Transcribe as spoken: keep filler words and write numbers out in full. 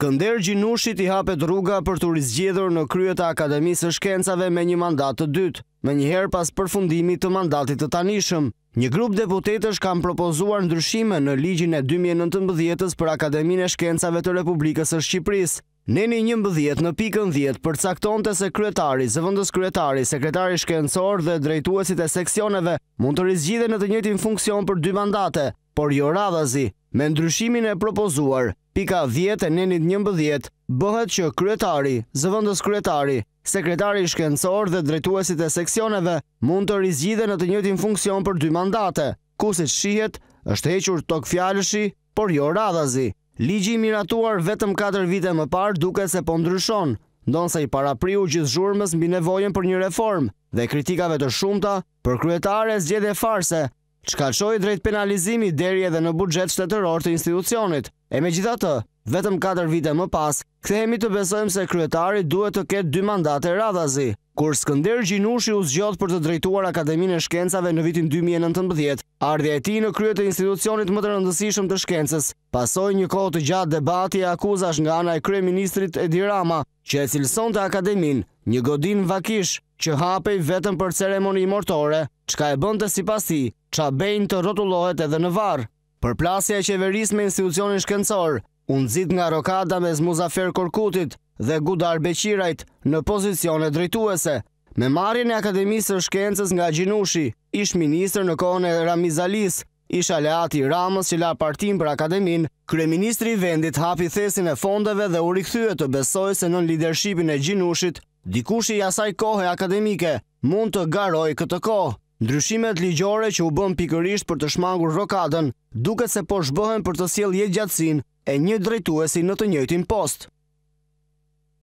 Skënder Gjinushit i hapet rruga për të rizgjedhur në krye të Akademisë së Shkencave me një mandat të dytë, me njëherë pas përfundimit të mandatit të tanishëm. Një grup deputetësh kanë propozuar ndryshime në ligjin e dy mijë e nëntëmbëdhjetës për Akademinë e Shkencave të Republikës së Shqipërisë. Neni njëmbëdhjetë në pikën dhjetë përcaktonte se kryetari, zëvendës kryetari, sekretari shkencor dhe drejtuesit e seksioneve mund të rizgjidhen në të njëjtin funksion për dy mandate, por jo radhazi. Me ndryshimin e propozuar, pika dhjetë e nenit njëmbëdhjetë bëhet që kryetari, zëvendës kryetari, sekretari shkencor dhe drejtuesit e seksioneve mund të rizgjidhen në të njëjtin funksion për dy mandate, ku siç shihet është hequr tok fjalëshi, por jo radhazi. Ligji i miratuar vetëm katër vite më parë duket se po ndryshon, ndonse i parapriu gjithë zhurmës mbi nevojën për një reformë dhe kritikave të shumta për kryetare zgjedhje farse, çka çoi drejt penalizimi deri edhe në buxhet shtetëror të institucionit. E megjithatë, vetëm katër vite më pas, kthehemi të besojmë se kryetari duhet të ketë dy mandate radhazi. Kur Skënder Gjinushi u zgjodh për të drejtuar Akademinë e Shkencave në vitin dy mijë e nëntëmbëdhjetë, ardhja e tij në krye të institucionit më të rëndësishëm të shkencës, pasoi një kohë të gjatë debati e akuzash nga ana e kryeministrit Edi Rama, që e cilësonte Akademinë një godin vakish që hapej vetëm për ceremoni mortore, çka e bënte sipas tij çabejnë të rrotullohet edhe në varr. Përplasja e qeverisë me institucionin shkencor u nxit nga rokada mes Muzafer Korkutit dhe Gudar Beqirajt në pozicione drejtuese. Me marrjen e Akademisë së Shkencës nga Gjinushi, ish ministër në kohën e Ramiz Alis, ish aleati i Ramës që la partinë për Akademinë, kryeministri i vendit hapi thesin e fondeve dhe u rikthye të besojë se nën lidershipin e Gjinushit, dikush i asaj kohe akademike mund të garojë këtë kohë. Ndryshimet ligjore që u bën pikërisht për të shmangur rokadën, duket se po zhbohen për të sjellë jetëgjatësinë e një drejtuesi në të njëjtin post.